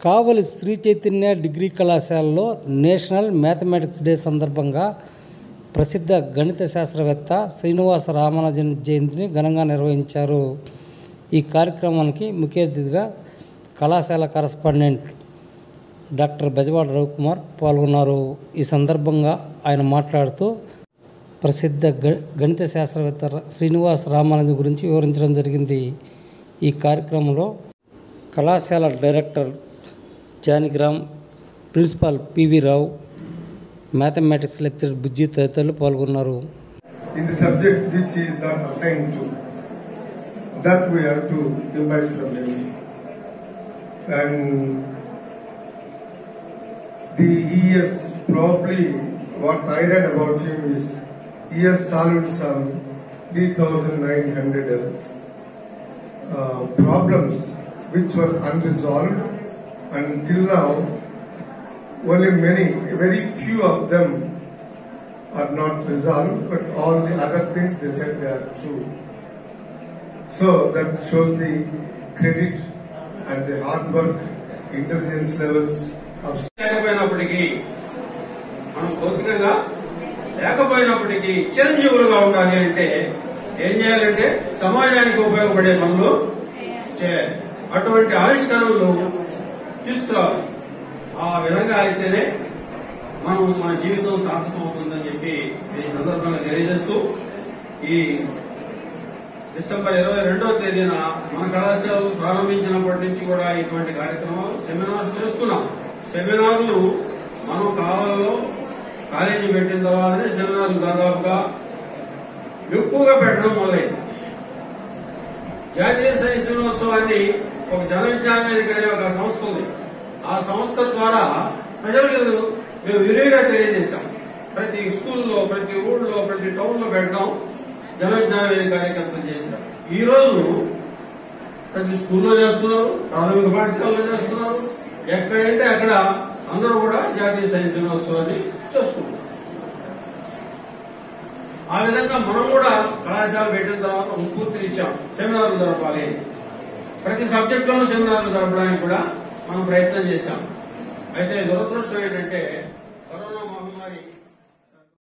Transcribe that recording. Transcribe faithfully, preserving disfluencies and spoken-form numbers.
కావలి Sri Chaitanya degree కళాశాలలో national mathematics day సందర్భంగా ప్రసిద్ధ గణిత శాస్త్రవేత్త శ్రీనివాస రామానుజన్ జయంతిని ఘనంగా నిర్వహించారు. ఈ కార్యక్రమానికి ముఖ్య అతిథిగా కళాశాల కరస్పాండెంట్ డాక్టర్ బెజవాడ రవికుమార్ పాల్గొన్నారు. ఈ సందర్భంగా ఆయన మాట్లాడుతూ ప్రసిద్ధ గణిత శాస్త్రవేత్త శ్రీనివాస రామానుజన్ గురించి వివరించడం జరిగింది. ఈ కార్యక్రమంలో కళాశాల director Janakiram, principal P V Rao, mathematics lecturer Bujji తదితరులు పాల్గొన్నారు. In the subject which is not assigned to, that we have to imbibe from him. And the he has probably, what I read about him is he has solved some three thousand nine hundred uh, problems which were unresolved, and till now only many, very few of them are not resolved, but all the other things they said they are true. So that shows the credit and the hard work, intelligence levels of లేకపోయినప్పటికీ మనం భౌతికంగా లేకపోయినప్పటికీ చిరంజీవులుగా ఉండాలి అంటే ఏం చేయాలంటే సమాజానికి ఉపయోగపడే పనులు చేయాలి. అటువంటి ఆవిష్కరణలు తీసుకురావాలి. ఆ విధంగా అయితేనే మనం మన జీవితం సార్థకం అవుతుందని చెప్పి ఈ సందర్భంగా తెలియజేస్తూ ఈ డిసెంబర్ ఇరవై రెండవ తేదీన మన కళాశాలలు ప్రారంభించినప్పటి నుంచి కూడా ఇటువంటి కార్యక్రమాలు సెమినార్స్ చేస్తున్నాం. సెమినార్లు మనం కావాలలో కాలేజీ పెట్టిన తర్వాతనే సెమినార్లు దాదాపుగా ఎక్కువగా పెట్టడం మొదలైంది. జాతీయ సైన్స్ దినోత్సవాన్ని ఒక జన విజ్ఞాన వేదిక అనే ఒక సంస్థ ఉంది. ఆ సంస్థ ద్వారా ప్రజలకు మేము విరివిగా తెలియజేశాం. ప్రతి స్కూల్లో, ప్రతి ఊళ్ళో, ప్రతి టౌన్ లో పెట్టడం జన విజ్ఞాన వేదిక కార్యక్రమం చేసినాం. ఈ రోజు ప్రతి స్కూల్లో చేస్తున్నారు, ప్రాథమిక పాఠశాలలో చేస్తున్నారు. ఎక్కడంటే అక్కడ అందరూ కూడా జాతీయ సైన్స్ దినోత్సవాన్ని చేసుకుంటున్నారు. ఆ విధంగా మనం కూడా కళాశాల పెట్టిన తర్వాత స్ఫూర్తిని ఇచ్చాం. సెమినార్లు జరపాలి, ప్రతి సబ్జెక్ట్ లోనూ సెమినార్లు జరపడానికి కూడా మనం ప్రయత్నం చేశాం. అయితే దురదృష్టం ఏంటంటే కరోనా మహమ్మారి